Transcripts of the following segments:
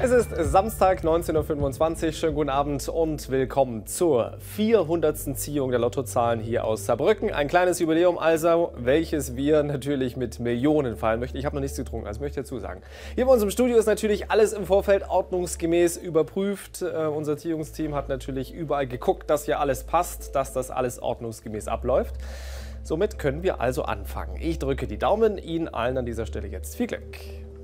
Es ist Samstag, 19:25 Uhr. Schönen guten Abend und willkommen zur 400. Ziehung der Lottozahlen hier aus Saarbrücken. Ein kleines Jubiläum also, welches wir natürlich mit Millionen feiern möchten. Ich habe noch nichts getrunken, also möchte ich dazu sagen. Hier bei uns im Studio ist natürlich alles im Vorfeld ordnungsgemäß überprüft. Unser Ziehungsteam hat natürlich überall geguckt, dass hier alles passt, dass das alles ordnungsgemäß abläuft. Somit können wir also anfangen. Ich drücke die Daumen, Ihnen allen an dieser Stelle jetzt viel Glück.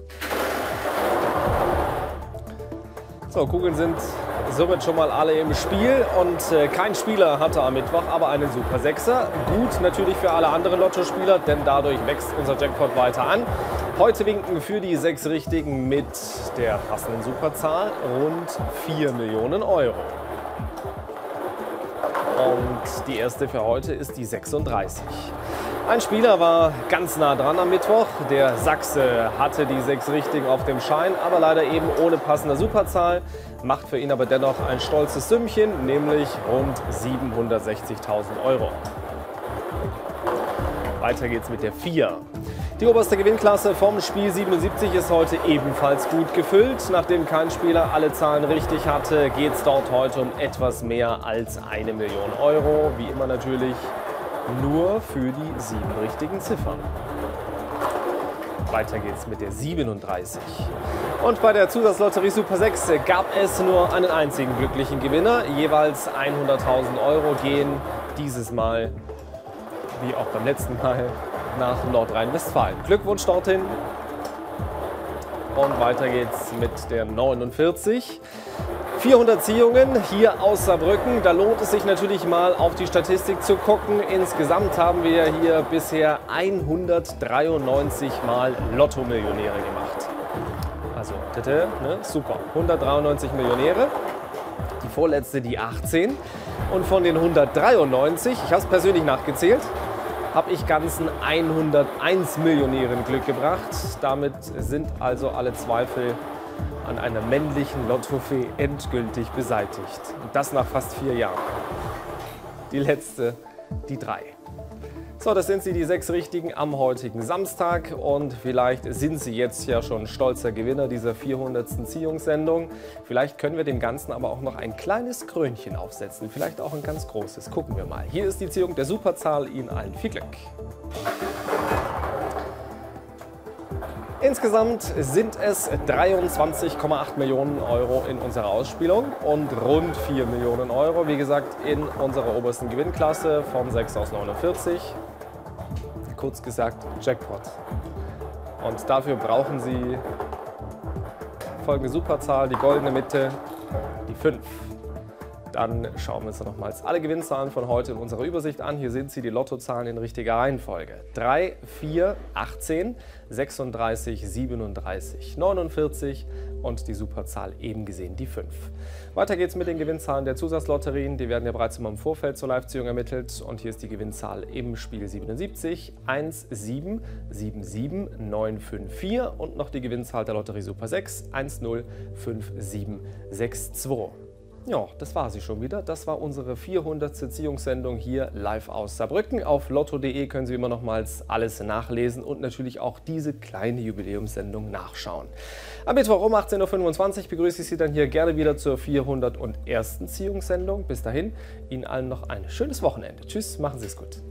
So, Kugeln sind somit schon mal alle im Spiel und kein Spieler hatte am Mittwoch aber einen Super Sechser. Gut natürlich für alle anderen Lottospieler, denn dadurch wächst unser Jackpot weiter an. Heute winken für die 6 Richtigen mit der passenden Superzahl rund 4 Millionen Euro. Und die erste für heute ist die 36. Ein Spieler war ganz nah dran am Mittwoch. Der Sachse hatte die 6 Richtigen auf dem Schein, aber leider eben ohne passende Superzahl. Macht für ihn aber dennoch ein stolzes Sümmchen, nämlich rund 760.000 Euro. Weiter geht's mit der 4. Die oberste Gewinnklasse vom Spiel 77 ist heute ebenfalls gut gefüllt. Nachdem kein Spieler alle Zahlen richtig hatte, geht es dort heute um etwas mehr als 1 Million Euro. Wie immer natürlich nur für die 7 richtigen Ziffern. Weiter geht's mit der 37. Und bei der Zusatzlotterie Super 6 gab es nur einen einzigen glücklichen Gewinner. Jeweils 100.000 Euro gehen dieses Mal, wie auch beim letzten Mal, nach Nordrhein-Westfalen. Glückwunsch dorthin. Und weiter geht's mit der 49. 400 Ziehungen hier aus Saarbrücken. Da lohnt es sich natürlich mal auf die Statistik zu gucken. Insgesamt haben wir hier bisher 193 Mal Lotto-Millionäre gemacht. Also, super. 193 Millionäre. Die vorletzte, die 18. Und von den 193, ich habe es persönlich nachgezählt, habe ich ganzen 101 Millionären Glück gebracht. Damit sind also alle Zweifel an einer männlichen Lottofee endgültig beseitigt. Und das nach fast 4 Jahren. Die letzte, die 3. So, das sind sie, die 6 Richtigen am heutigen Samstag. Und vielleicht sind Sie jetzt ja schon stolzer Gewinner dieser 400. Ziehungssendung. Vielleicht können wir dem Ganzen aber auch noch ein kleines Krönchen aufsetzen. Vielleicht auch ein ganz großes. Gucken wir mal. Hier ist die Ziehung der Superzahl. Ihnen allen viel Glück. Insgesamt sind es 23,8 Millionen Euro in unserer Ausspielung und rund 4 Millionen Euro, wie gesagt, in unserer obersten Gewinnklasse vom 6 aus 49. Kurz gesagt, Jackpot. Und dafür brauchen Sie folgende Superzahl, die goldene Mitte, die 5. Dann schauen wir uns nochmals alle Gewinnzahlen von heute in unserer Übersicht an. Hier sind sie, die Lottozahlen in richtiger Reihenfolge. 3, 4, 18, 36, 37, 49 und die Superzahl eben gesehen, die 5. Weiter geht's mit den Gewinnzahlen der Zusatzlotterien. Die werden ja bereits immer im Vorfeld zur Live-Ziehung ermittelt. Und hier ist die Gewinnzahl im Spiel 77, 1, 7, 7, 7, 9, 5, 4 und noch die Gewinnzahl der Lotterie Super 6, 1, 0, 5, 7, 6, 2. Ja, das war sie schon wieder. Das war unsere 400. Ziehungssendung hier live aus Saarbrücken. Auf lotto.de können Sie immer nochmals alles nachlesen und natürlich auch diese kleine Jubiläumssendung nachschauen. Am Mittwoch um 18:25 Uhr begrüße ich Sie dann hier gerne wieder zur 401. Ziehungssendung. Bis dahin, Ihnen allen noch ein schönes Wochenende. Tschüss, machen Sie es gut.